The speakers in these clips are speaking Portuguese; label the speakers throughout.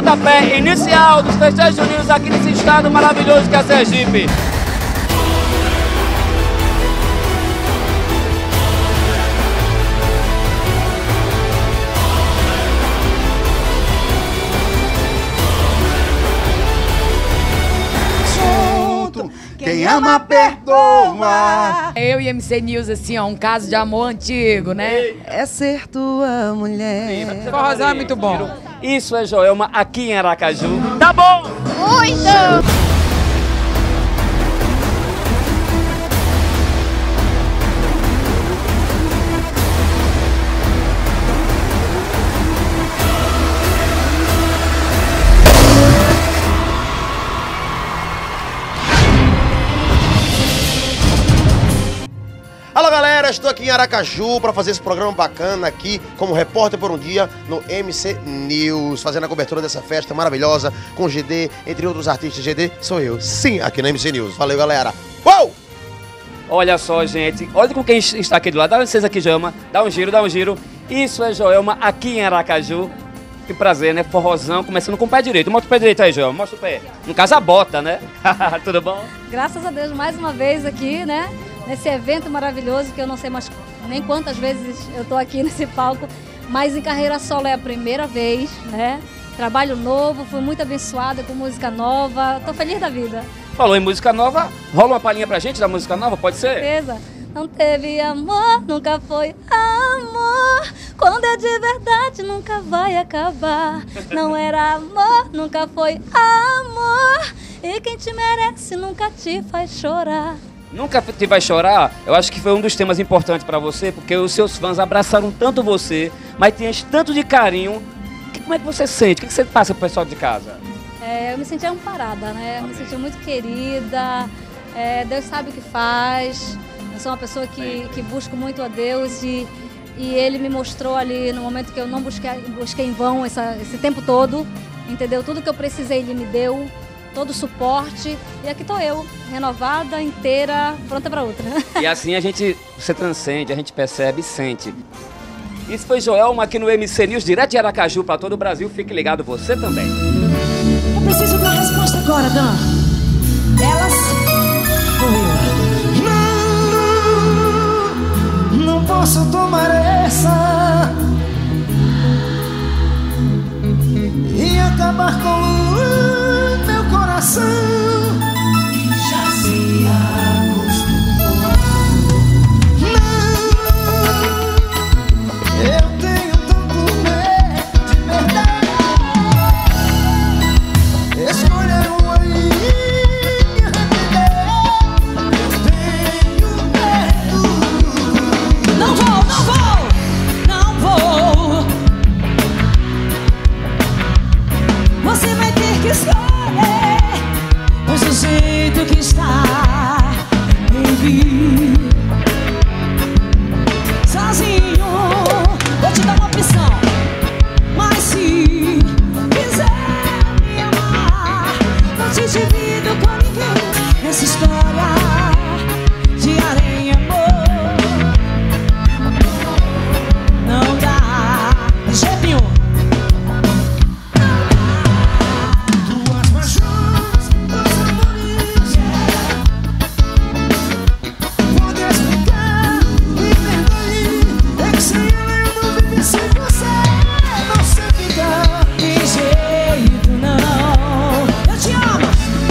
Speaker 1: pontapé inicial dos festejos juninos aqui nesse estado maravilhoso que é Sergipe.
Speaker 2: Quem ama, perdoa.
Speaker 3: Eu e MC News, assim, ó, um caso de amor antigo, né?
Speaker 2: É ser tua mulher.
Speaker 3: Forrozão é muito bom.
Speaker 1: Isso é Joelma aqui em Aracaju. Tá bom?
Speaker 4: Muito!
Speaker 2: Alô galera, estou aqui em Aracaju para fazer esse programa bacana aqui como repórter por um dia no MC News, fazendo a cobertura dessa festa maravilhosa com o GD, entre outros artistas. GD sou eu, sim, aqui no MC News. Valeu galera. Uou!
Speaker 1: Olha só, gente. Olha com quem está aqui do lado. Dá licença aqui, Joelma. Dá um giro, dá um giro. Isso é Joelma aqui em Aracaju. Que prazer, né? Forrozão, começando com o pé direito. Mostra o pé direito aí, Joelma. Mostra o pé. No caso, a bota, né? Tudo bom?
Speaker 5: Graças a Deus, mais uma vez aqui, né? Nesse evento maravilhoso, que eu não sei mais nem quantas vezes eu tô aqui nesse palco, mas em carreira solo é a primeira vez, né? Trabalho novo, fui muito abençoada com música nova, tô feliz da vida.
Speaker 1: Falou em música nova, rola uma palhinha pra gente da música nova, pode ser?
Speaker 5: Certeza. Não teve amor, nunca foi amor. Quando é de verdade, nunca vai acabar. Não era amor, nunca foi amor. E quem te merece nunca te faz chorar.
Speaker 1: Nunca te vai chorar? Eu acho que foi um dos temas importantes pra você, porque os seus fãs abraçaram tanto você, mas tinhas tanto de carinho. Como é que você sente? O que você passa pro pessoal de casa?
Speaker 5: Eu me senti amparada, né? Eu me senti muito querida. Deus sabe o que faz. Eu sou uma pessoa que busco muito a Deus e Ele me mostrou ali no momento que eu não busquei em vão esse tempo todo, entendeu? Tudo que eu precisei Ele me deu, todo o suporte, e aqui tô eu, renovada, inteira, pronta para outra.
Speaker 1: E assim você transcende, a gente percebe e sente. Isso foi Joelma aqui no MC News, direto de Aracaju para todo o Brasil. Fique ligado, você também.
Speaker 6: Eu preciso de uma resposta agora, Dan. Elas ou eu? Não posso tomar essa e acabar com o meu coração. Já se acostumou. Não, eu tenho tanto medo de perder. Escolher um aí e arrepender. Eu tenho medo. Não vou, não vou, não vou. Você vai ter que escolher, pois o jeito que está em mim. Sozinho, vou te dar uma opção. Mas se quiser me amar, não te divido com ninguém nessa história de areia, amor. Não dá de jeito nenhum. Tuas paixões, teus amores, pode explicar, me perdoe. É que sem ela eu não vivi, sem você não sei ficar. De jeito não. Eu te amo.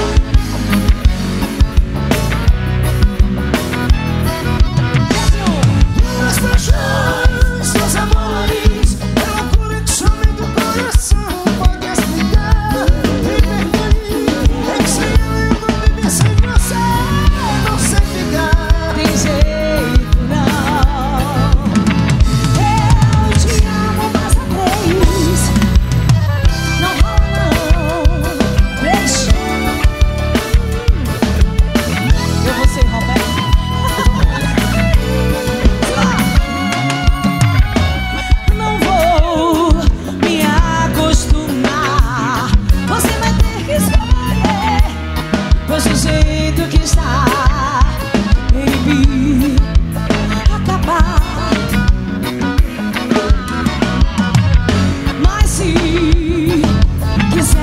Speaker 6: Tuas paixões, teus amores, é loucura que somente o coração pode explicar. Me perdoe. É que sem ela eu não vivi, sem você não sei ficar. De jeito não. Eu te amo mais a três. Não rola não. Três. Eu vou ser Roberto. Não vou me acostumar. Você vai ter que escolher, pois o jeito que está em mim acabar. Mas se quiser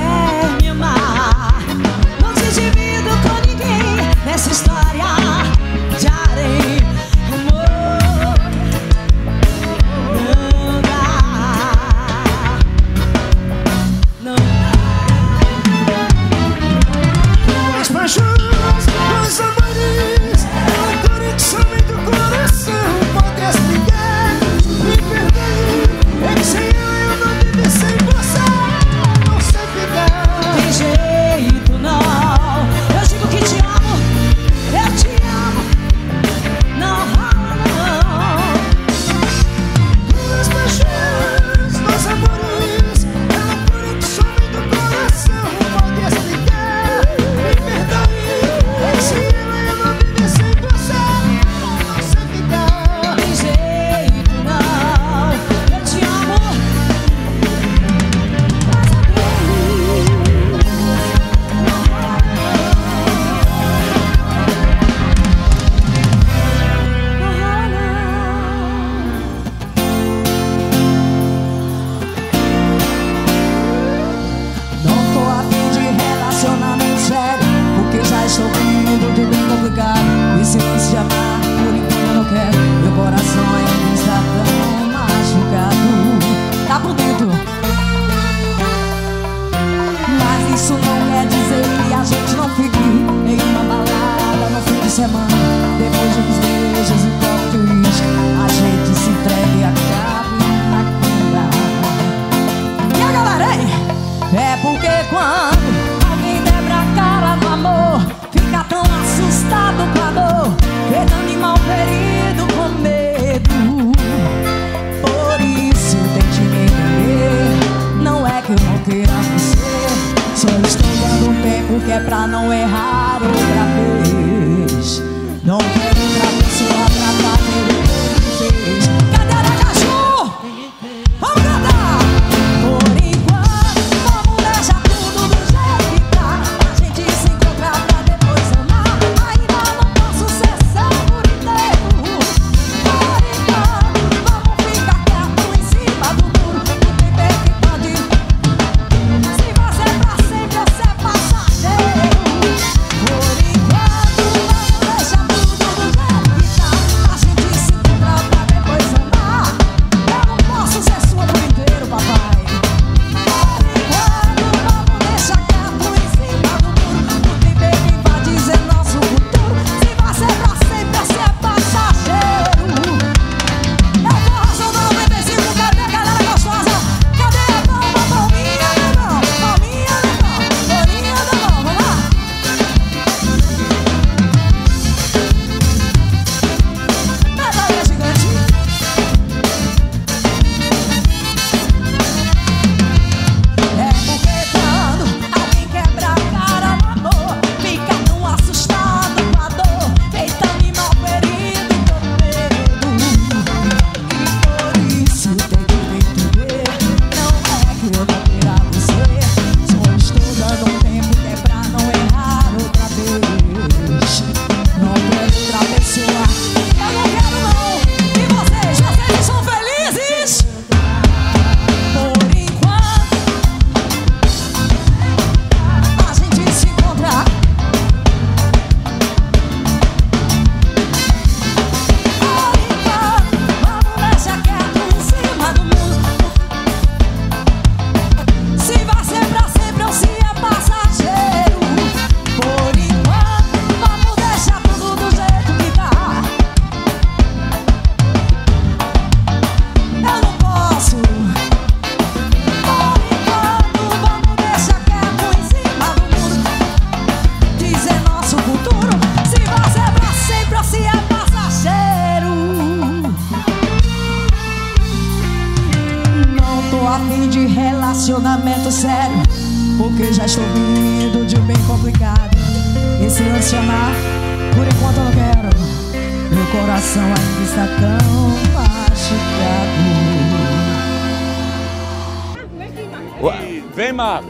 Speaker 6: estou vindo de bem complicado. E se fosse de amar, por enquanto eu não quero. Meu coração ainda está tão machucado. Tá por dentro. Mas isso não quer dizer que a gente não fique em uma balada no fim de semana. Depois de uns beijos e copos, a gente se entrega e acaba na cama. E a galera, hein? É porque quando alguém quebra a cara no amor, fica tão assustado com a dor, feito animal ferido com medo. Por isso tente me entender. Não é que eu não queira você, só estou dando tempo que é pra não errar outra vez. Não quero outra pessoa pra fazer o que ele fez. Cadê Aracaju? Vamos cantar! Por enquanto, vamos deixar tudo do jeito que tá. A gente se encontrar pra depois amar. Ainda não posso ser seu por inteiro. Por enquanto, vamos ficar quieto em cima do muro. Não tem bem que pode. Se você é pra sempre, você é passageiro. Por enquanto, vamos deixar tudo do jeito que tá. A gente se encontrar pra depois amar. Eu não posso ser sua por inteiro, papai. Por enquanto, vamos deixar quieto em cima do muro. Não tem bem quem vai dizer nosso futuro. Se você é pra sempre, você é passageiro. Eu tô arrasando no 95, cadê a galera gostosa? Cadê a palminha da mão? Palminha da mão, palminha da mão, vamos lá. Medalha gigante. É porque quando alguém quebra a cara no amor, fica tão assustado com a dor, feito animal ferido com medo. E por isso tem que me entender. Não é que eu não queira você, só estou dando tempo que é pra não errar outra vez. Não quero outra pessoa, eu não quero não. E vocês estão felizes? Por enquanto, a gente se encontrar. Por enquanto, vamos deixar quieto em cima do muro. Se vai ser pra sempre ou se é passageiro. Por enquanto, vamos deixar tudo do jeito que tá. Eu não posso. Por enquanto, vamos deixar quieto em cima do muro. Dizer nosso futuro. Se vai ser pra sempre ou se é passageiro. Não tô a fim de relacionamento sério, porque já estou vindo de bem complicado. Esse lance de amar, por enquanto eu não quero. Meu coração ainda está tão machucado.
Speaker 4: Vem, Marcos.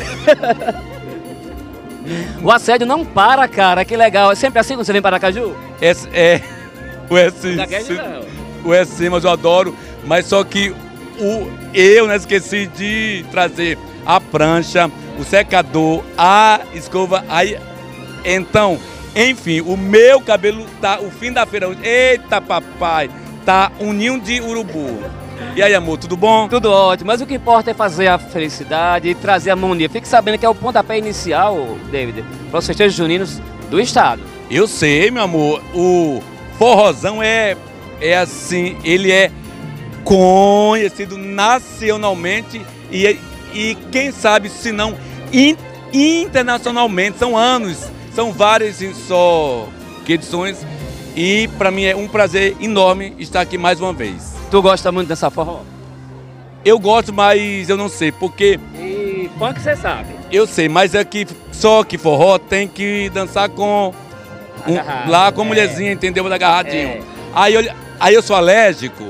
Speaker 1: O assédio não para, cara. Que legal. É sempre assim quando você vem para Aracaju?
Speaker 4: O S,
Speaker 1: Gaguejo não.
Speaker 4: o S, mas eu adoro. Mas só que eu esqueci de trazer a prancha, o secador, a escova. Aí, então, enfim, o meu cabelo tá o fim da feira. Eita, papai, tá um ninho de urubu. E aí, amor, tudo bom?
Speaker 1: Tudo ótimo, mas o que importa é fazer a felicidade e trazer a harmonia. Fique sabendo que é o pontapé inicial, David, para os festejos juninos do estado.
Speaker 4: Eu sei, meu amor, o forrozão é assim, ele é conhecido nacionalmente e quem sabe, se não internacionalmente. São anos, são várias só edições e para mim é um prazer enorme estar aqui mais uma vez.
Speaker 1: Tu gosta muito dessa forró?
Speaker 4: Eu gosto, mas eu não sei, porque...
Speaker 1: E funk você sabe?
Speaker 4: Eu sei, mas é que só que forró tem que dançar com... lá com a mulherzinha, entendeu? Agarradinho. Aí eu sou alérgico.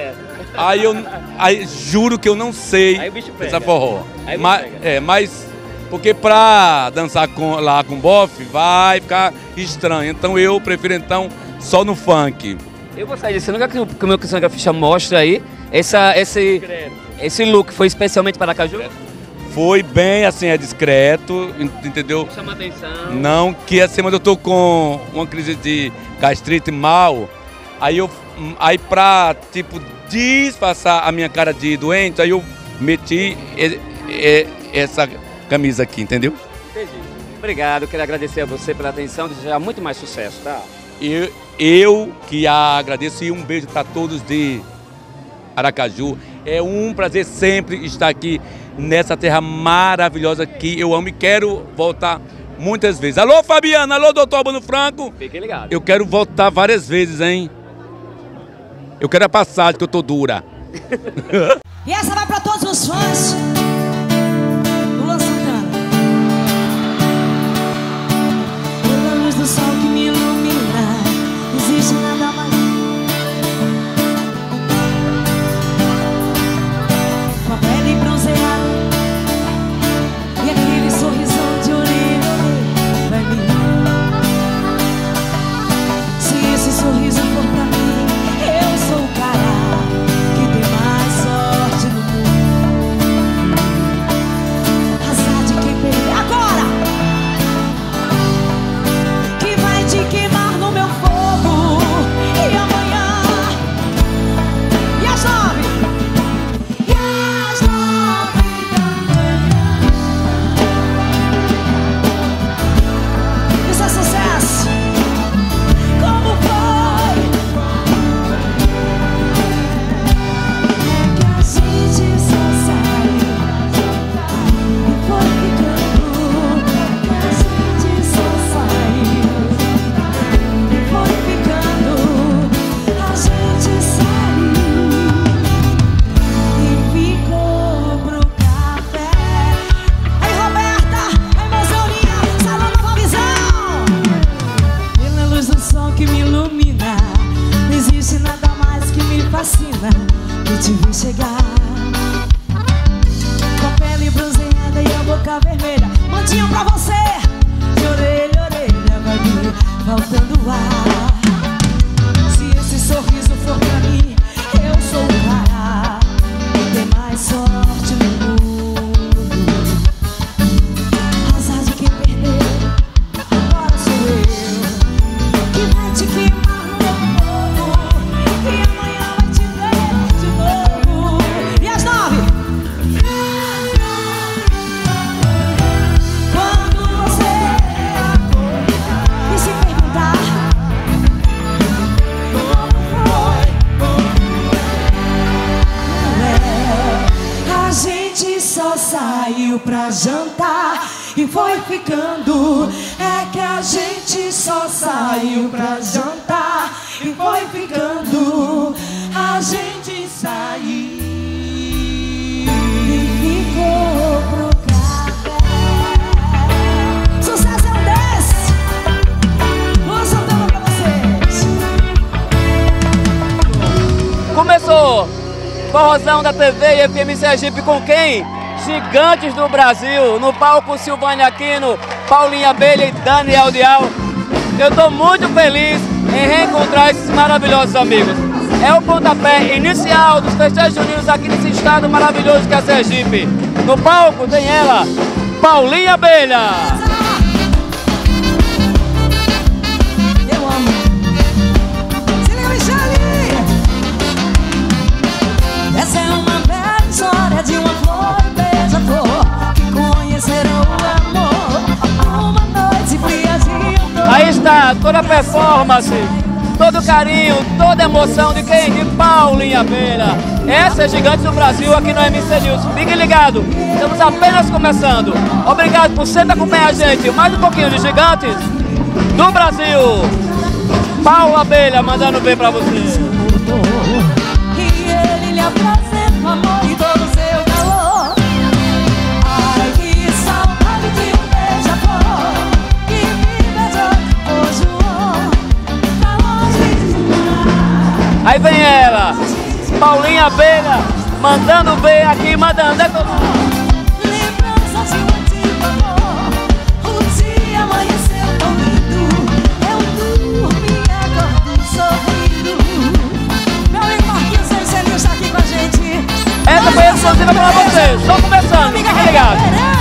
Speaker 4: Aí juro que eu não sei essa forró. Mas porque pra dançar lá com bofe vai ficar estranho. Então eu prefiro só no funk.
Speaker 1: Eu vou sair dizendo que o meu cinegrafista mostra aí esse look foi especialmente para Aracaju?
Speaker 4: Foi bem, assim, é discreto, entendeu?
Speaker 1: Chama atenção.
Speaker 4: Não, que assim, mas eu tô com uma crise de gastrite mal, aí pra, tipo, disfarçar a minha cara de doente, aí eu meti essa camisa aqui, entendeu?
Speaker 1: Entendi. Obrigado, quero agradecer a você pela atenção, desejar muito mais sucesso, tá?
Speaker 4: Eu que agradeço e um beijo para todos de Aracaju. É um prazer sempre estar aqui nessa terra maravilhosa que eu amo e quero voltar muitas vezes. Alô, Fabiana, alô, doutor Albano Franco.
Speaker 1: Fiquem ligados.
Speaker 4: Eu quero voltar várias vezes, hein? Eu quero a passagem, que eu tô dura.
Speaker 6: E essa vai pra todos os fãs do Luan Santana. Pela luz do sol que me ilumina, existe nada mais. Com a pele bronzeada e aquele sorrisão de orelha vai vir. Se esse sorriso for pra mim, eu sou o cara que tem mais sorte no mundo. Azar de quem perder agora, que vai te queimar no meu fogo. E amanhã, e às 9, e às 9 também. Isso é sucesso. Como foi? Que a gente só saiu e foi ficando. Que a gente só saiu e foi ficando. A gente saiu e ficou pro café. Aí, Roberta, aí, mozãozinha, salão Nova Visão. Pela luz do sol que me ilumina, não existe nada mais que me fascina que te ver chegar. Com a pele bronzeada e a boca vermelha, mantinha pra você, de orelha a orelha, vai me faltando ar. Se esse sorriso for pra mim, eu sou o cara que tem mais sorte no mundo. Azar de quem perdeu, agora sou eu que vai te queimar no meu fogo. E amanhã vai te ver de novo. E às 9, quando você acordar e se perguntar como foi, a gente só saiu pra jantar e foi ficando. É que a gente só saiu pra jantar e foi ficando. A gente saiu e ficou pro café. Sucesso é um desse. Luan Santana pra vocês.
Speaker 1: Começou Forrozão da TV e FM Sergipe com quem? Gigantes do Brasil, no palco Silvânia Aquino, Paulinha Abelha e Daniel Dial. Eu estou muito feliz em reencontrar esses maravilhosos amigos. É o pontapé inicial dos festejos juninos aqui nesse estado maravilhoso que é Sergipe. No palco tem ela, Paulinha Abelha.
Speaker 6: Eu amo. Se liga, Michele. Essa é uma bela história de uma flor e beija-flor que conheceram o amor. Uma noite fria de amor.
Speaker 1: Aí está toda a performance, todo o carinho, toda a emoção de quem? De Paulinha Abelha. Essa é Gigantes do Brasil aqui no MC News. Fiquem ligados, estamos apenas começando. Obrigado por sempre acompanhar a gente. Mais um pouquinho de Gigantes do Brasil. Paulo Abelha mandando bem pra você.
Speaker 6: E ele lhe apresenta o amor e todo o seu calor. Ai, que saudade de um beija-flor que me beijou hoje tá longe demais.
Speaker 1: Aí vem ela, Paulinha Abelha, mandando bem aqui, mandando.
Speaker 6: Lembranças de um antigo amor. O dia amanheceu tão lindo. Eu dormi e acordo sorrindo. Meu amigo Marquinhos, ele está aqui com a gente.
Speaker 1: Essa foi exclusiva pra você, só começando. Obrigado.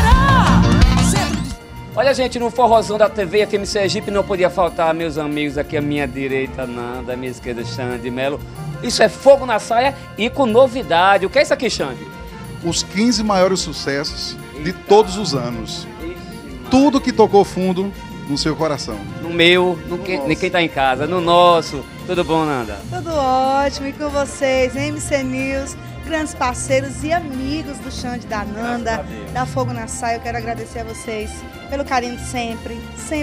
Speaker 1: Olha, gente, no forrozão da TV FM Sergipe não podia faltar meus amigos aqui, à minha direita, Nanda, à minha esquerda, Xande Melo. Isso é fogo na saia e com novidade. O que é isso aqui, Xande?
Speaker 7: Os 15 maiores sucessos de todos os anos. Tudo que tocou fundo no seu coração.
Speaker 1: No meu, de quem tá em casa, no nosso. Tudo bom, Nanda?
Speaker 8: Tudo ótimo, e com vocês, MC News, grandes parceiros e amigos do Xande, da Nanda, da Fogo na Saia. Eu quero agradecer a vocês pelo carinho de sempre.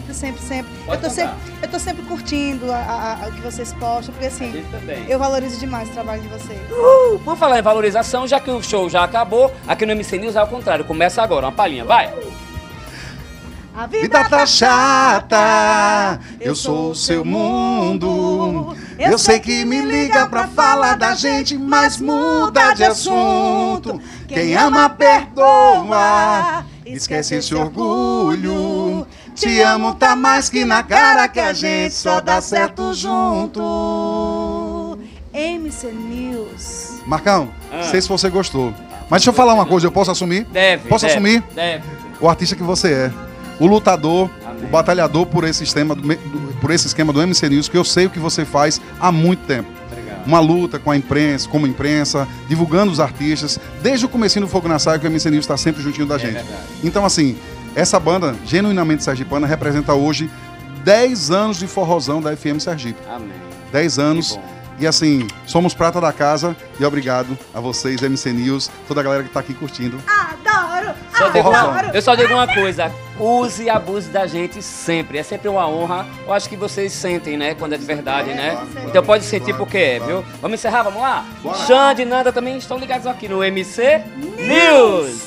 Speaker 8: Eu tô sempre curtindo o que vocês postam, porque assim, eu valorizo demais o trabalho de vocês.
Speaker 1: Vamos falar em valorização, já que o show já acabou, aqui no MC News é ao contrário, começa agora, uma palhinha, vai!
Speaker 7: A vida tá chata, eu sou o seu mundo. Eu sei que me liga pra falar da gente, mas muda de assunto. Quem ama perdoa, esquece esse orgulho. Te amo tá mais que na cara, que a gente só dá certo junto.
Speaker 8: MC News.
Speaker 7: Marcão, não sei se você gostou, mas deixa eu falar uma coisa, eu posso assumir? Posso assumir?
Speaker 1: Deve.
Speaker 7: O artista que você é. O lutador, o batalhador por esse esquema do MC News, que eu sei o que você faz há muito tempo.
Speaker 1: Obrigado.
Speaker 7: Uma luta com a imprensa, como imprensa, divulgando os artistas, desde o comecinho do Fogo na Saia, que o MC News está sempre juntinho da gente.
Speaker 1: Verdade.
Speaker 7: Então, assim, essa banda, genuinamente sergipana, representa hoje 10 anos de forrozão da FM Sergipe.
Speaker 1: Amém.
Speaker 7: 10 anos. E assim, somos prata da casa e obrigado a vocês, MC News, toda a galera que tá aqui curtindo.
Speaker 8: Adoro!
Speaker 1: Eu só digo uma coisa, use e abuse da gente sempre, é sempre uma honra. Eu acho que vocês sentem, né, quando é de verdade, né? Então pode sentir porque é, viu? Vamos encerrar, vamos lá? Xande e Nanda também estão ligados aqui no MC News.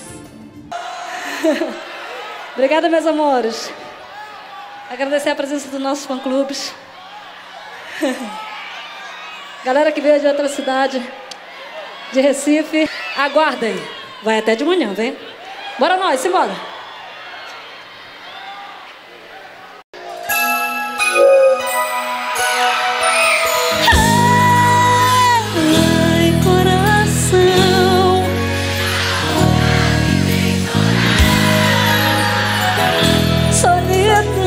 Speaker 5: Obrigada, meus amores. Agradecer a presença dos nossos fã-clubes. Galera que veio de outra cidade, de Recife, aguardem. Vai até de manhã, vem? Bora nós, simbora. Ai, coração, solidão.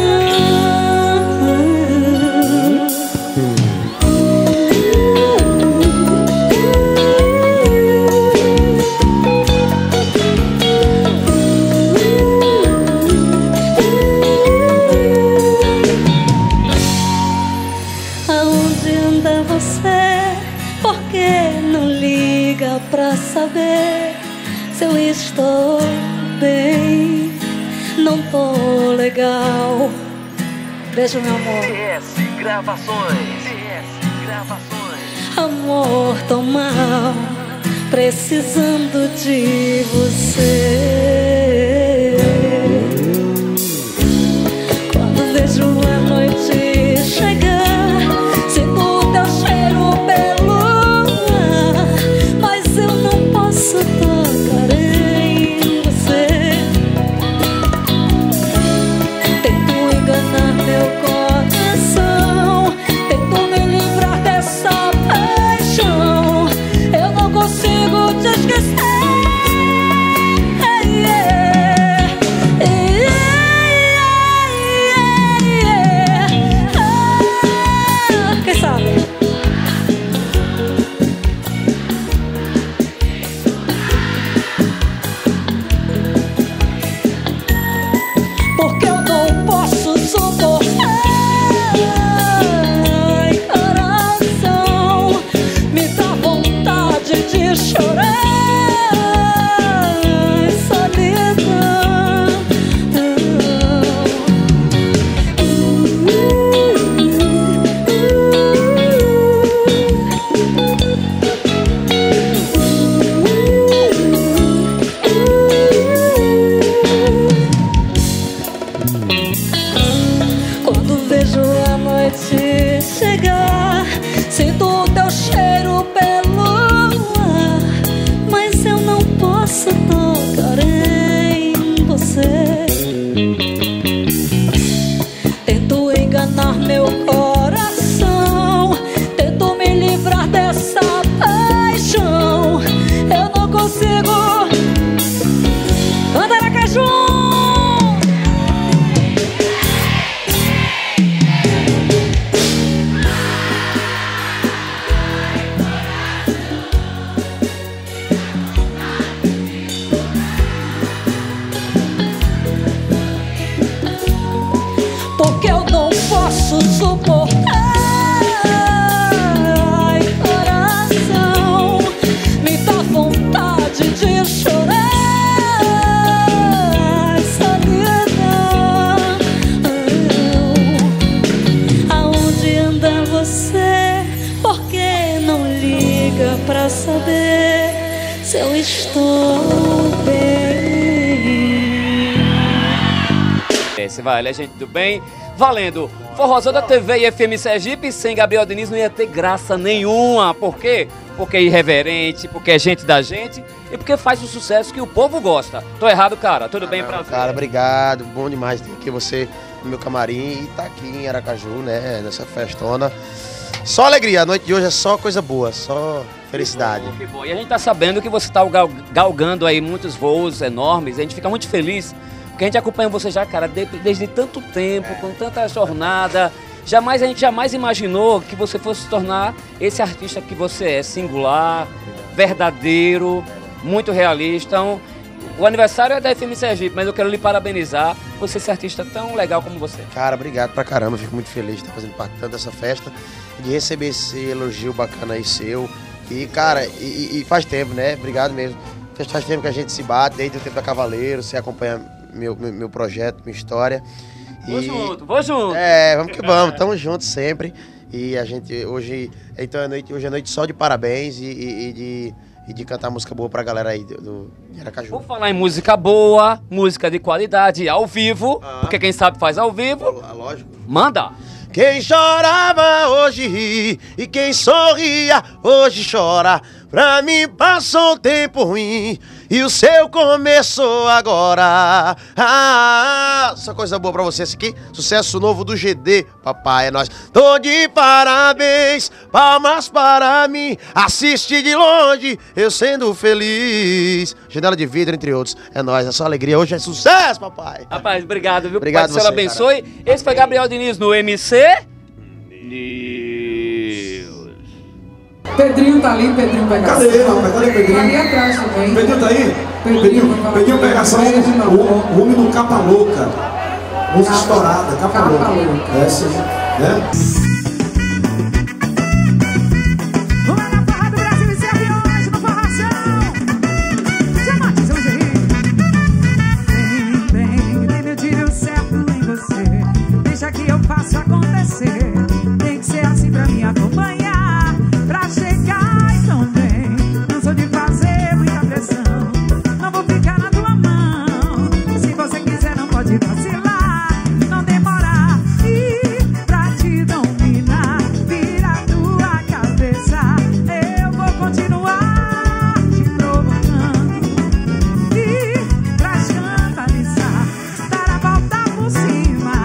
Speaker 5: Pra saber se eu estou bem, não tô legal. Beijo, meu amor.
Speaker 9: CS Gravações.
Speaker 5: Amor, tô mal, precisando de você. Quando vejo a noite chegar, sinto o teu cheiro pelo ar, mas eu não posso tocar em você. Tento enganar meu coração, tento me livrar dessa paixão. Eu não consigo te esquecer. Quem sabe? Porque eu não posso suportar. Ai, coração, me dá vontade de chorar. Quando vejo a noite chegar, sinto o teu cheiro pelo ar, mas eu não posso tocar em você. Tento enganar meu coração, tento me livrar dessa paixão. Eu não consigo. Anda saber se eu estou bem.
Speaker 1: Esse vai, gente do bem. Valendo! Forrozão da TV e FM Sergipe sem Gabriel Diniz não ia ter graça nenhuma. Por quê? Porque é irreverente, porque é gente da gente e porque faz o sucesso que o povo gosta. Tô errado, cara? Tudo bem pra você?
Speaker 2: Cara, obrigado. Bom demais ter aqui você no meu camarim e tá aqui em Aracaju, né? Nessa festona. Só alegria. A noite de hoje é só coisa boa, só felicidade.
Speaker 1: Que bom. E a gente tá sabendo que você tá galgando aí muitos voos enormes. A gente fica muito feliz. Porque a gente acompanha você já, cara, desde tanto tempo, com tanta jornada. A gente jamais imaginou que você fosse se tornar esse artista que você é, singular, verdadeiro, muito realista. Então, o aniversário é da FM Sergipe, mas eu quero lhe parabenizar por ser esse artista tão legal como você.
Speaker 2: Cara, obrigado pra caramba, fico muito feliz de estar fazendo parte tanto dessa festa, de receber esse elogio bacana aí seu. E, cara, e faz tempo, né? Obrigado mesmo. Faz tempo que a gente se bate, desde o tempo da Cavaleiro, você acompanha meu projeto, minha história.
Speaker 1: Vou junto.
Speaker 2: É, vamos que vamos, tamo juntos sempre. E a gente hoje, então hoje é noite só de parabéns e de cantar música boa pra galera aí de Aracaju.
Speaker 1: Vou falar em música boa, música de qualidade, ao vivo, porque quem sabe faz ao vivo.
Speaker 2: Lógico.
Speaker 1: Manda!
Speaker 2: Quem chorava hoje ri, e quem sorria hoje chora. Pra mim passou um tempo ruim, e o seu começou agora. Só coisa boa pra você, esse aqui, sucesso novo do GD, papai, é nóis. Tô de parabéns, palmas para mim, assiste de longe, eu sendo feliz. Janela de vidro, entre outros, é nóis, é só alegria, hoje é sucesso, papai.
Speaker 1: Rapaz, obrigado, viu?
Speaker 2: Obrigado,
Speaker 1: Pai do céu abençoe.
Speaker 2: Cara.
Speaker 1: Esse foi Gabriel Diniz no MC News.
Speaker 10: Pedrinho tá ali, Pedrinho Pegação.
Speaker 7: Cadê ele, rapaz? Cadê o Pedrinho?
Speaker 10: Ali atrás também.
Speaker 7: Pedrinho tá aí? Pedrinho Pegação, o homem do Capa Louca. Música estourada, Capa Louca. Essa, né?
Speaker 10: Deixa que eu faço acontecer. Tem que ser assim pra me acompanhar, pra chegar e também. Não sou de fazer muita pressão, não vou ficar na tua mão. Se você quiser não pode vacilar, não demorar. E pra te dominar, vira a tua cabeça, eu vou continuar te provocando. E pra escandalizar, dar a volta por cima,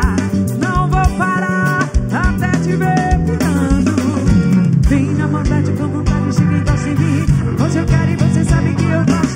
Speaker 10: até te ver pirando. Vem na maldade com vontade, chega e gosta em mim. Hoje eu quero e você sabe que eu gosto.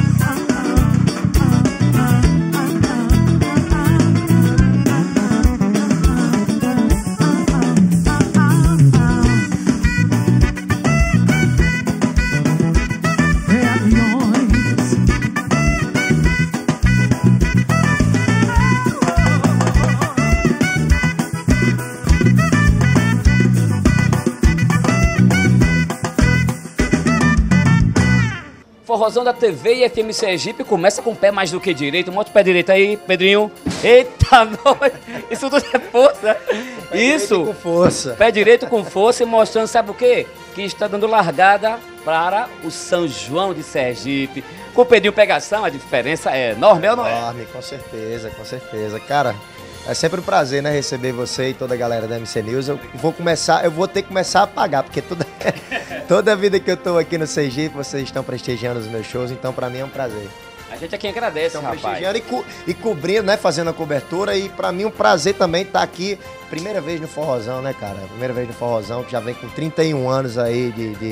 Speaker 1: Forrozão da TV e FM Sergipe começa com o pé mais do que direito. Mostra o pé direito aí, Pedrinho. Eita, nós. Isso tudo é força. Isso.
Speaker 2: Com força.
Speaker 1: Pé direito com força e mostrando, sabe o quê? Que está dando largada para o São João de Sergipe. Com o Pedrinho Pegação, a diferença é enorme, ou não é?
Speaker 11: Enorme, com certeza, com certeza. Cara, é sempre um prazer, né, receber você e toda a galera da MC News. Eu vou ter que começar a pagar, porque toda a vida que eu tô aqui no Sergipe, vocês estão prestigiando os meus shows, então pra mim é um prazer.
Speaker 1: A gente aqui agradece, rapaz.
Speaker 11: Prestigiando e cobrindo, né, fazendo a cobertura, e pra mim um prazer também estar aqui, primeira vez no Forrozão, né, cara? Primeira vez no Forrozão, que já vem com 31 anos aí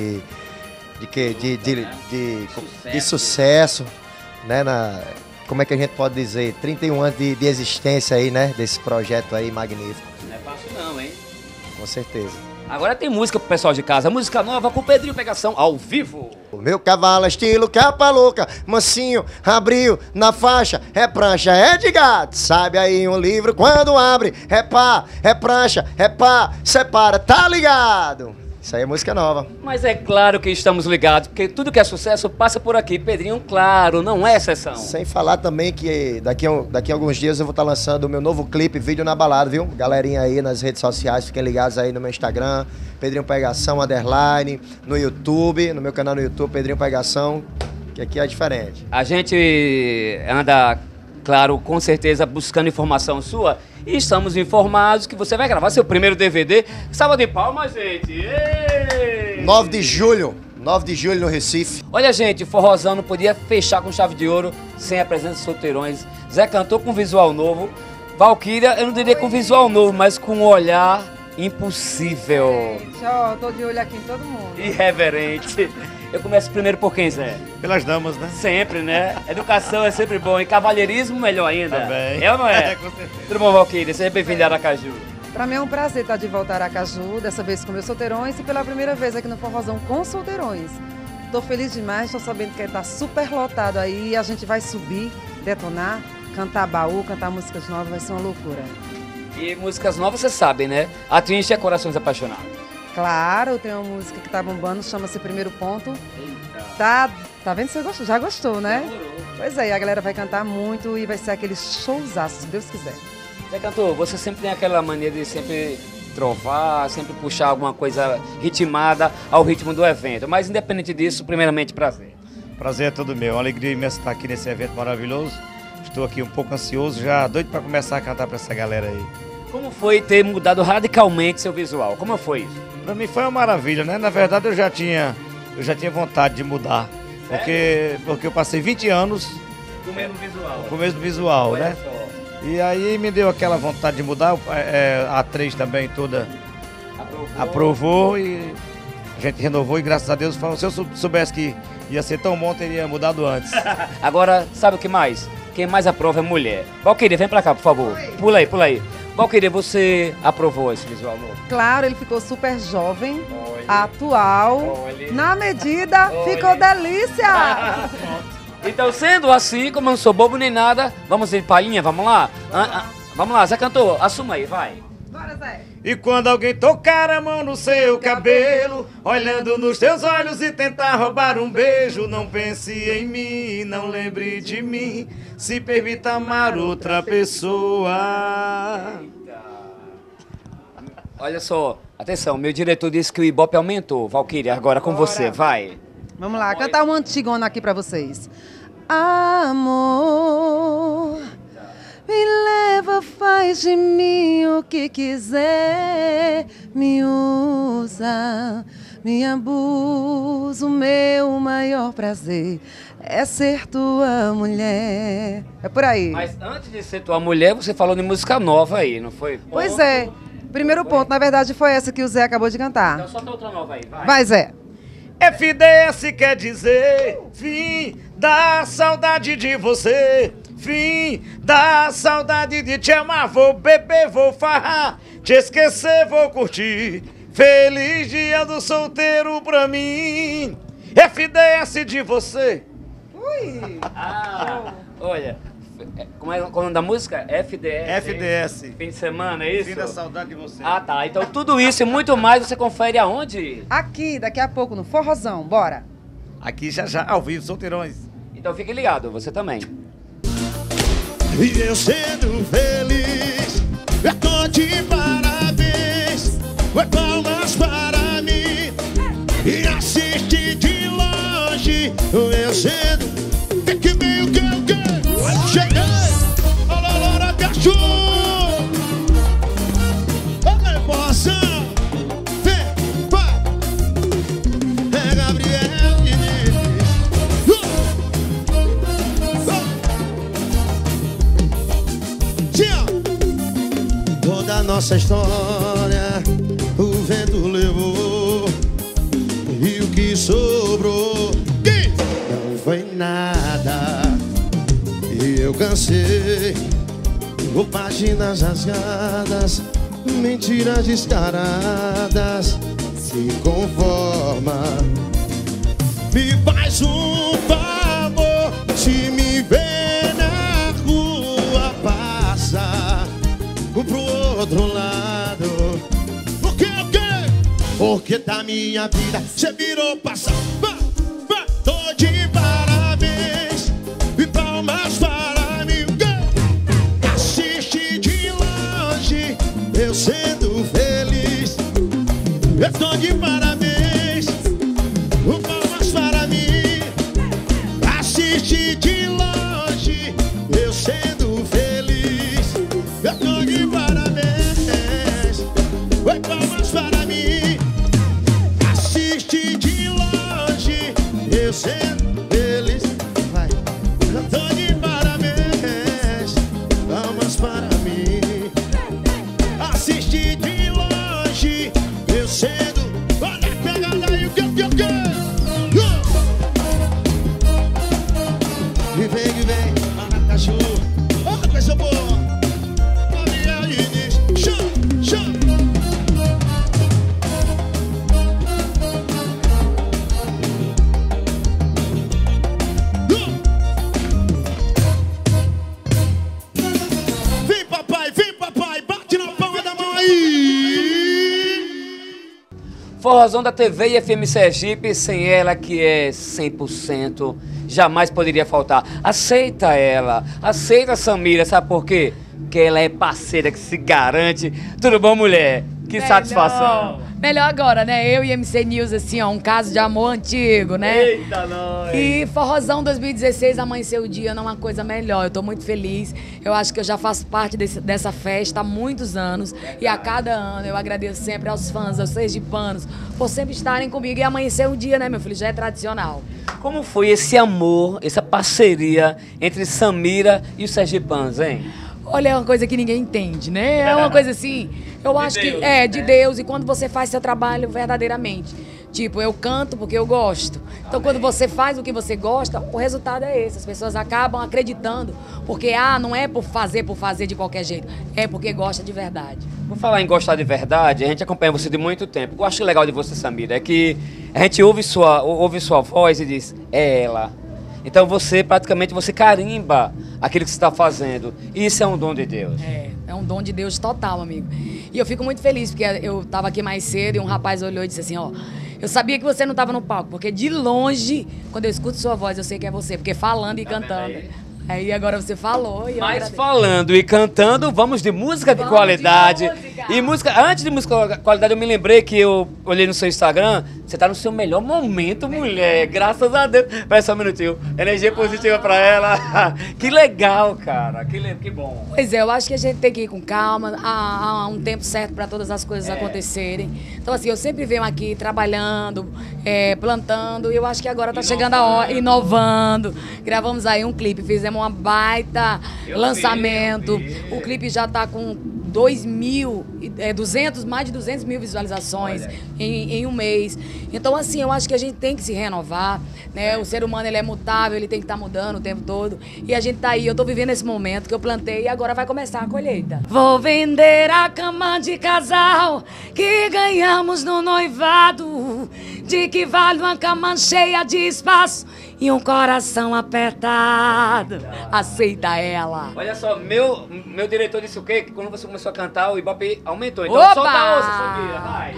Speaker 11: de sucesso, né, como é que a gente pode dizer, 31 anos de existência aí, né, desse projeto aí magnífico.
Speaker 1: Não é fácil não, hein?
Speaker 11: Com certeza.
Speaker 1: Agora tem música pro pessoal de casa, música nova com o Pedrinho Pegação ao vivo.
Speaker 11: O meu cavalo é estilo Capa Louca, mansinho, abriu na faixa, é prancha, é de gato. Sabe aí um livro quando abre, é pá, é prancha, é pá, separa, tá ligado? Isso aí é música nova.
Speaker 1: Mas é claro que estamos ligados, porque tudo que é sucesso passa por aqui. Pedrinho, claro, não é exceção.
Speaker 11: Sem falar também que daqui a alguns dias eu vou estar lançando o meu novo clipe, Vídeo na Balada, viu? Galerinha aí nas redes sociais, fiquem ligados aí no meu Instagram, Pedrinho Pegação, _, no YouTube, no meu canal no YouTube, Pedrinho Pegação, que aqui é diferente.
Speaker 1: A gente anda, claro, com certeza buscando informação sua e estamos informados que você vai gravar seu primeiro DVD. Salva de palmas, gente! Ei!
Speaker 11: 9 de julho no Recife.
Speaker 1: Olha, gente, o Forrozão não podia fechar com chave de ouro sem a presença de solteirões. Zé cantou com visual novo. Valquíria, eu não diria com visual novo, mas com um olhar impossível.
Speaker 12: Gente, ó, tô de olho aqui em todo mundo.
Speaker 1: Irreverente. Eu começo primeiro por quem, Zé?
Speaker 13: Pelas damas, né?
Speaker 1: Sempre, né? Educação é sempre bom. E cavalheirismo, melhor ainda.
Speaker 13: Também.
Speaker 1: É ou não é?
Speaker 13: Com certeza.
Speaker 1: Tudo bom, Valquíria? Seja bem-vindo a Aracaju.
Speaker 12: Pra mim é um prazer estar de volta a Aracaju, dessa vez com meus solteirões e pela primeira vez aqui no Forrozão com solteirões. Tô feliz demais, tô sabendo que tá super lotado aí, a gente vai subir, detonar, cantar baú, cantar músicas novas, vai ser uma loucura.
Speaker 1: E músicas novas, você sabe, né? Atinge Corações Apaixonados.
Speaker 12: Claro, tem uma música que tá bombando, chama-se Primeiro Ponto. Tá vendo? Você gostou? Já gostou, né? Pois é, e a galera vai cantar muito e vai ser aquele showzaço, se Deus quiser.
Speaker 1: Zé Cantor, você sempre tem aquela mania de sempre trovar, sempre puxar alguma coisa ritmada ao ritmo do evento. Mas independente disso, primeiramente, prazer.
Speaker 13: Prazer é todo meu. Uma alegria imensa estar aqui nesse evento maravilhoso. Estou aqui um pouco ansioso, já doido para começar a cantar para essa galera aí.
Speaker 1: Como foi ter mudado radicalmente seu visual? Como foi isso?
Speaker 13: Para mim foi uma maravilha, né? Na verdade eu já tinha vontade de mudar. Porque eu passei 20 anos
Speaker 1: com o mesmo visual.
Speaker 13: Com o mesmo visual, né?
Speaker 1: Só.
Speaker 13: E aí me deu aquela vontade de mudar, a atriz também toda aprovou e a gente renovou e graças a Deus, se eu soubesse que ia ser tão bom, teria mudado antes.
Speaker 1: Agora, sabe o que mais? Quem mais aprova é mulher. Valquíria, vem pra cá, por favor. Pula aí. Valquíria, você aprovou esse visual novo?
Speaker 12: Claro, ele ficou super jovem, atual, na medida, ficou delícia!
Speaker 1: Então, sendo assim, como eu não sou bobo nem nada, vamos em palhinha, vamos lá? Vamos lá, Zé Cantor, assuma aí, vai.
Speaker 12: Bora, Zé.
Speaker 13: E quando alguém tocar a mão no seu cabelo, olhando nos teus olhos e tentar roubar um beijo, não pense em mim, não lembre de mim, se permita amar outra pessoa.
Speaker 1: Olha só, atenção, meu diretor disse que o Ibope aumentou. Valquíria, agora com você, vai.
Speaker 12: Vamos lá, cantar uma antigona aqui pra vocês. Amor, me leva, faz de mim o que quiser, me usa, me abusa, o meu maior prazer é ser tua mulher. É por aí.
Speaker 1: Mas antes de ser tua mulher, você falou de música nova aí, não foi?
Speaker 12: Pois é, primeiro ponto, na verdade, foi essa que o Zé acabou de cantar.
Speaker 1: Então solta outra nova aí, vai.
Speaker 12: Vai, Zé.
Speaker 13: FDS quer dizer fim da saudade de você, fim da saudade de te amar. Vou beber, vou farrar, te esquecer, vou curtir. Feliz dia do solteiro pra mim. FDS de você.
Speaker 12: Ui!
Speaker 1: Olha, como é o nome da música? FDS.
Speaker 13: FDS.
Speaker 1: Fim de semana, é isso?
Speaker 13: Fim da saudade de você.
Speaker 1: Ah, tá. Então tudo isso e muito mais você confere aonde?
Speaker 12: Aqui, daqui a pouco, no Forrozão. Bora.
Speaker 13: Aqui já, ao vivo, solteirões.
Speaker 1: Então fique ligado, você também.
Speaker 6: E eu sendo feliz, eu tô de parabéns. Vai palmas para mim e assiste de longe. Eu sendo, é que meio que eu quero. Cheguei, alô, Aracaju. Olha a emoção. Vem, vai. É Gabriel Diniz. Toda a nossa história o vento levou, e o que sobrou não foi nada. E eu cansei com páginas rasgadas, mentiras descaradas. Se conforma, me faz um favor, se me vê na rua, passa pro outro lado. Porque porque da minha vida cê virou passado. Tô de parabéns e palmas para mim. Assiste de longe, eu sendo feliz. Eu tô de parabéns, palmas para mim. Assiste de longe, eu sendo feliz. Eu tô de parabéns, palmas para mim. Assiste de longe, eu sendo feliz. Vai. Eu tô de parabéns, palmas para mim. Assiste de longe, eu sendo. Olha a pegada aí, o que? E vem, Aracaju. Olha a coisa boa. Gabriel Diniz. Show. Vem papai, bate na palma da mão aí.
Speaker 1: Forrozão da TV e FM Sergipe, sem ela que é 100%, jamais poderia faltar. Aceita ela, aceita a Samira, sabe por quê? Porque ela é parceira que se garante. Tudo bom, mulher? Que satisfação.
Speaker 3: Melhor agora, né? Eu e MC News, assim, ó, um caso de amor antigo, né?
Speaker 1: Eita, nós!
Speaker 3: E Forrozão 2016 amanheceu o dia numa coisa melhor. Eu tô muito feliz. Eu acho que eu já faço parte dessa festa há muitos anos. E a cada ano eu agradeço sempre aos fãs, aos sergipanos, por sempre estarem comigo. E amanhecer o dia, né, meu filho? Já é tradicional.
Speaker 1: Como foi esse amor, essa parceria entre Samira e os sergipanos, hein?
Speaker 3: Olha, é uma coisa que ninguém entende, né? É uma coisa assim, eu acho que é de Deus. E quando você faz seu trabalho verdadeiramente, tipo, eu canto porque eu gosto. Então, quando você faz o que você gosta, o resultado é esse. As pessoas acabam acreditando, porque não é por fazer de qualquer jeito, é porque gosta de verdade.
Speaker 1: Por falar em gostar de verdade, a gente acompanha você de muito tempo. O que eu acho legal de você, Samira, é que a gente ouve sua voz e diz, é ela. Então você, praticamente, você carimba aquilo que você está fazendo. Isso é um dom de Deus.
Speaker 3: É um dom de Deus total, amigo. E eu fico muito feliz, porque eu estava aqui mais cedo e um rapaz olhou e disse assim, ó, eu sabia que você não estava no palco, porque de longe, quando eu escuto sua voz, eu sei que é você, porque falando e cantando. Aí agora você falou e eu
Speaker 1: Mas
Speaker 3: agradeço.
Speaker 1: falando e cantando, vamos de música de qualidade. E música, antes de música de qualidade, eu me lembrei que eu olhei no seu Instagram, você tá no seu melhor momento, mulher. Graças a Deus. Pera só um minutinho. Energia positiva pra ela. Que legal, cara. Que bom.
Speaker 3: Pois é, eu acho que a gente tem que ir com calma, há um tempo certo para todas as coisas acontecerem. Então, assim, eu sempre venho aqui trabalhando, plantando, e eu acho que agora tá chegando a hora, inovando. Gravamos aí um clipe, fizemos uma baita lançamento. O clipe já tá com 2.200, mais de 200 mil visualizações em um mês. Então, assim, eu acho que a gente tem que se renovar, né? O ser humano, ele é mutável, ele tem que estar mudando o tempo todo. E a gente tá aí, eu tô vivendo esse momento que eu plantei e agora vai começar a colheita. Vou vender a cama de casal que ganhamos no noivado. De que vale uma cama cheia de espaço e um coração apertado. Aceita ela.
Speaker 1: Olha só, meu diretor disse o quê? Que quando você começou a cantar, o Ibope aumentou. Então
Speaker 3: Opa!
Speaker 1: solta a ossa, Samira, vai.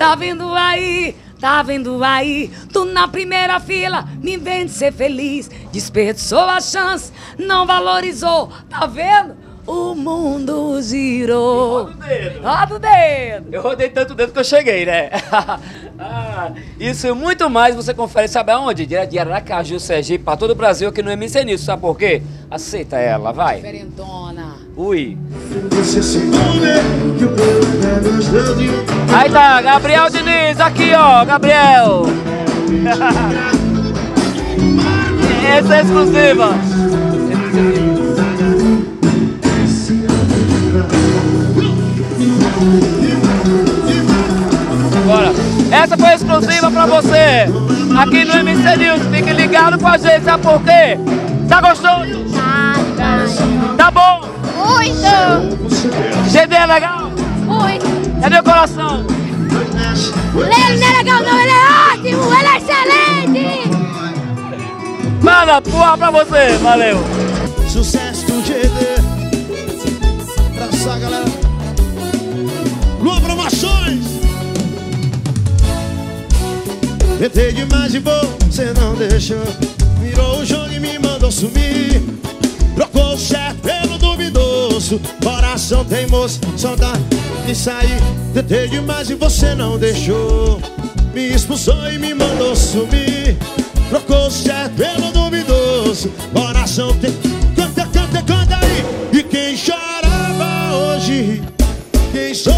Speaker 3: Tá vendo aí, tu na primeira fila, me vende ser feliz. Desperdiçou a chance, não valorizou, tá vendo? O mundo girou.
Speaker 1: Roda o dedo.
Speaker 3: Roda o dedo.
Speaker 1: Eu rodei tanto dedo que eu cheguei, né? Isso e muito mais você confere, sabe aonde? De Aracaju, Sergipe, pra todo o Brasil, aqui no MC News. Sabe por quê? Aceita ela, vai.
Speaker 3: Diferentona.
Speaker 1: Ui. Aí tá, Gabriel Diniz, aqui ó, Gabriel. Essa é exclusiva. Bora. Essa foi exclusiva pra você, aqui no MC News. Fique ligado com a gente, sabe por quê? Tá gostoso? Tá bom?
Speaker 14: Muito!
Speaker 1: GD é legal?
Speaker 14: Muito!
Speaker 1: Cadê o coração?
Speaker 14: Ele não é legal não, ele é ótimo, ele é excelente!
Speaker 1: Manda, porra pra você, valeu!
Speaker 6: Sucesso do GD. Abraçar, galera. Lua Promoções. Tentei demais e você não deixou. Virou o jogo e me mandou sumir. Trocou o certo pelo duvidoso. Coração teimoso, saudade de sair. Tentei demais e você não deixou. Me expulsou e me mandou sumir. Trocou o certo pelo duvidoso. Coração tem... Canta, canta, canta aí. E quem chorava hoje, quem sou?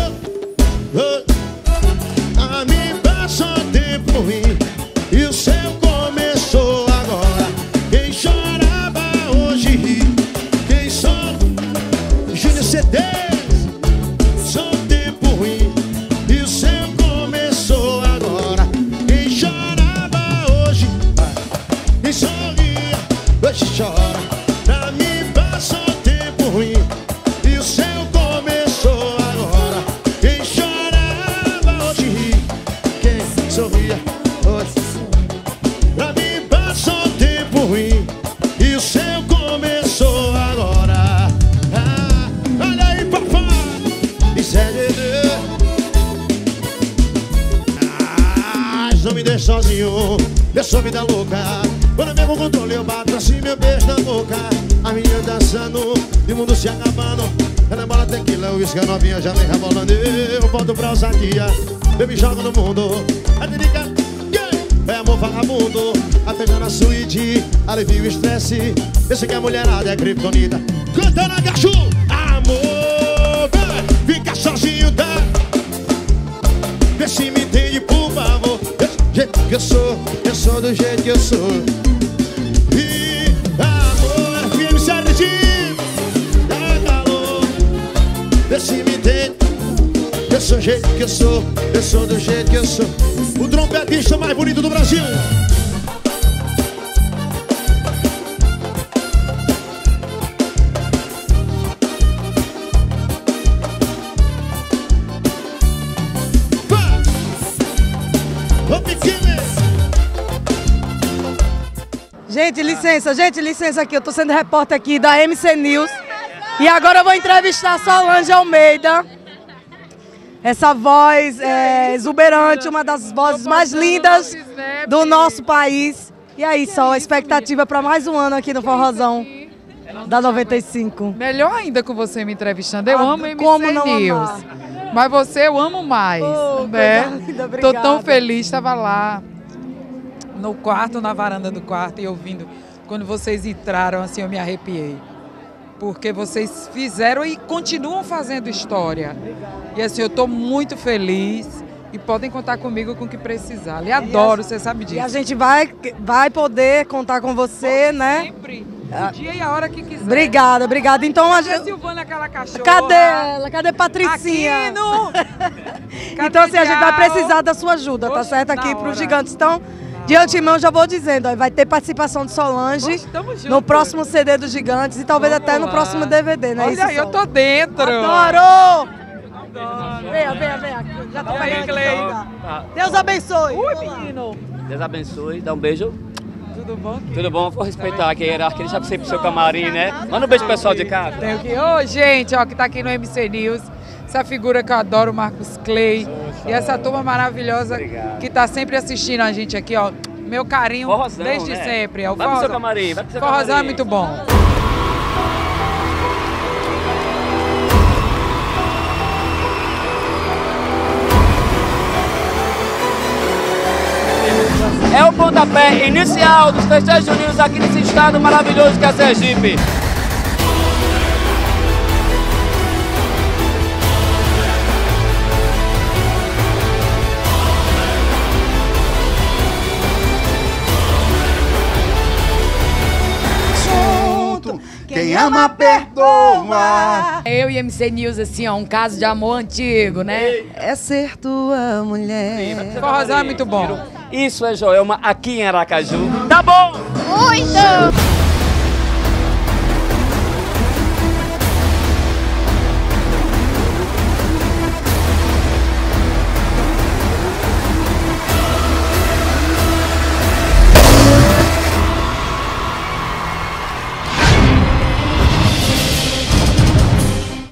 Speaker 6: A mim passou tempo ruim e o seu começou agora. Quem chorava hoje ri. Quem sou? Júnior C10. Sou tempo ruim e o seu começou agora. Quem chorava hoje, quem sorria, hoje chora. Pra mim passou tempo ruim e o seu começou agora. Quem chorava hoje ri. Quem sorria hoje. Pra mim passou tempo ruim e o seu começou agora. Olha aí, papai. Isso é Dedê. Não me deixe sozinho, eu sou vida louca. Quando eu pego o controle eu bato assim meu beijo na boca. A menina dançando e o mundo se acabando. Ela bola tequila, o uísque, a novinha já vem rebolando. Eu volto pra ousadia, eu me jogo no mundo. A dedica, é amor vagabundo. Até na suíte, alivia o estresse. Pensa que a mulherada é criptonita. Canta na gachu, amor, fica sozinho, tá? Vê se me entende, por favor. Do jeito que eu sou do jeito que eu sou. E amor, firme, certinho, dá calor. Vê se me entende. Eu sou do jeito que eu sou do jeito que eu sou. O trompetista mais bonito do Brasil.
Speaker 8: Gente, licença aqui, eu tô sendo repórter aqui da MC News. E agora eu vou entrevistar a Solange Almeida. Essa voz exuberante, uma das vozes mais lindas do nosso país. E aí, Sol, a expectativa para mais um ano aqui no Forrozão da 95.
Speaker 15: Melhor ainda com você me entrevistando. Eu amo MC
Speaker 8: como não
Speaker 15: News.
Speaker 8: amar?
Speaker 15: Mas você eu amo mais. Né?
Speaker 8: Linda,
Speaker 15: tô tão
Speaker 8: obrigada.
Speaker 15: feliz, estava lá no quarto, na varanda do quarto e ouvindo. Quando vocês entraram, assim, eu me arrepiei. Porque vocês fizeram e continuam fazendo história. E assim, eu tô muito feliz. E podem contar comigo com o que precisar. Lhe adoro, você sabe disso.
Speaker 8: E a gente vai poder contar com você, né?
Speaker 15: Sempre. O dia e a hora que quiser.
Speaker 8: Obrigada. Então a gente...
Speaker 15: A Silvana, aquela cachorra.
Speaker 8: Cadê ela? Cadê Patricinha? Então assim, a gente vai precisar da sua ajuda, tá certo? Aqui para os gigantes. Então, de antemão já vou dizendo, ó, vai ter participação de Solange no próximo CD dos Gigantes e talvez até no próximo DVD, né?
Speaker 15: Olha aí, eu tô dentro.
Speaker 8: Adoro! Venha. Já tô pegando aqui. Deus abençoe.
Speaker 15: Ui, menino.
Speaker 1: Deus abençoe, dá um beijo.
Speaker 15: Tudo bom?
Speaker 1: Tudo bom? Vou respeitar aqui a hierarquia, deixar você pro seu camarim, né? Manda um beijo pro pessoal de casa.
Speaker 15: Tenho que... Ô, gente, ó, que tá aqui no MC News. Essa figura que eu adoro, o Marcos Clay. E essa turma maravilhosa que tá sempre assistindo a gente aqui, ó. Meu carinho
Speaker 1: Forrozão,
Speaker 15: desde
Speaker 1: né?
Speaker 15: sempre. É o
Speaker 1: Vai pro seu camarim, vai pro seu
Speaker 15: Forrozão
Speaker 1: camarim.
Speaker 15: é muito bom.
Speaker 1: É o pontapé inicial dos festejos juninos aqui nesse estado maravilhoso que é Sergipe.
Speaker 7: Quem ama, perdoa.
Speaker 3: Eu e MC News, assim, ó, um caso de amor antigo, né?
Speaker 12: É ser tua mulher.
Speaker 15: Forrozão é muito bom.
Speaker 1: Isso é Joelma aqui em Aracaju. Tá bom?
Speaker 14: Muito!